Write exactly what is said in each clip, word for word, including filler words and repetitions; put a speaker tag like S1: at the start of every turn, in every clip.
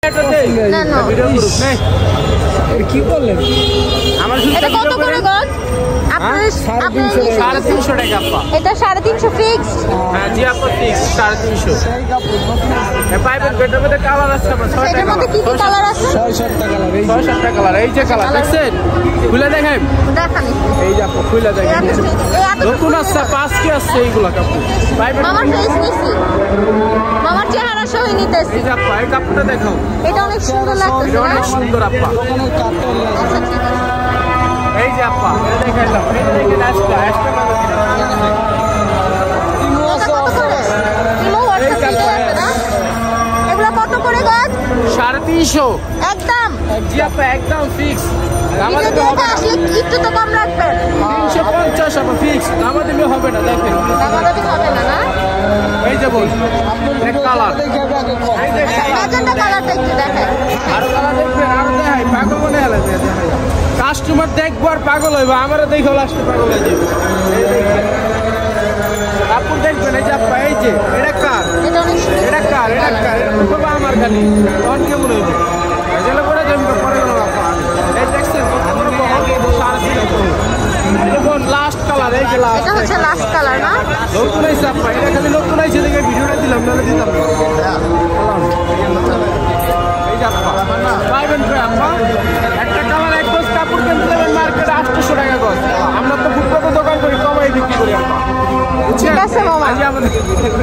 S1: কি বললেন আমার
S2: এটা কত করে গজ? আপনার
S1: সাড়ে তিনশো টাকা আপা।
S2: এটা সাড়ে তিনশো ফিক্সড?
S1: হ্যাঁ জি আপা ফিক্স সাড়ে তিনশো। পাইপের বেডের মধ্যে কালার আছে আপা ছয়
S2: এটার
S1: টাকা।
S2: মধ্যে কি কি কালার আছে?
S1: ছয় সাতটা কালার। এই ছয় সাতটা কালার। এই যে কালার দেখছেন? খুলে দেখেন।
S2: দেখান।
S1: এই যে আপা খুলে দেখেন। নতুন আছে পাঁচ কি আছে এইগুলা কাপড়। পাইপের
S2: মামার ফেস নিছি। মামার চেহারা সহ নিতেছি।
S1: এই যে আপা এই কাপড়টা দেখাও।
S2: এটা অনেক সুন্দর লাগতেছে না?
S1: অনেক সুন্দর আপা।
S2: আচ্ছা ঠিক আছে।
S1: এই যে আপা এটা দেখাইলাম। এই যে দেখেন আজকে আজকে
S2: কত করে গজ?
S1: সাড়ে তিনশো
S2: একদম।
S1: জি আপা একদম ফিক্স। আমাদের
S2: ভিডিও দেখে আসলে একটু তো কম রাখবেন।
S1: তিনশো পঞ্চাশ আপা ফিক্স। আমাদের হবে না দেখেন।
S2: দামাদামি হবে না না?
S1: এই যে বল এক কালার। এই যে
S2: ম্যাজেন্টা কালারটা একটু দেখেন।
S1: আর কালার দেখবেন আর দেখাই পাগল মনে হলে দেখাই। কাস্টমার দেখবো আর পাগল হইব। আমারও দেখো লাস্টে পাগল হয়ে যাবে। এই দেখবেন কাপড় দেখবেন। এই যে আপা এই যে এটা কার?
S2: এটা অনেক সুন্দর।
S1: এটা কার? এটা কার? এটা তো করবো আমার খালি তখন কেমন হইবে? এগুলো করে জমবে পরে গেল আপা। এই দেখছেন কত বড় বহর সাড়ে তিনশো। Last colour. এই যে লাস্ট
S2: এটা হচ্ছে লাস্ট কালার না?
S1: নতুন আইছে আপা। এটা খালি নতুন আইছে দেখে ভিডিওটা দিলাম নাহলে দিতাম না। এই যে আপা পাইবেন তো আপা। একটা কালার এক গজ কাপড় কিনতে যাবেন মার্কেটে আটশো টাকা গজ। আমরা তো ফুটপাতে দোকান করি কমাই বিক্রি করি আপা।
S2: ঠিক আছে মামা।
S1: আজ আমাদের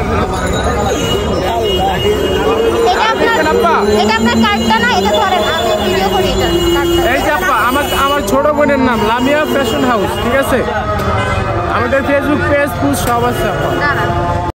S2: এটা আপনার এটা আপনার কার্ডটা না? এটা ধরেন আমি ভিডিও করি এটা কার্ডটা।
S1: এই যে আপা আমার আমার ছোট বোনের নাম লামিয়া ফ্যাশন হাউস। ঠিক আছে আমাদের ফেসবুক পেজ ফুল সব আছে আপা।
S2: না না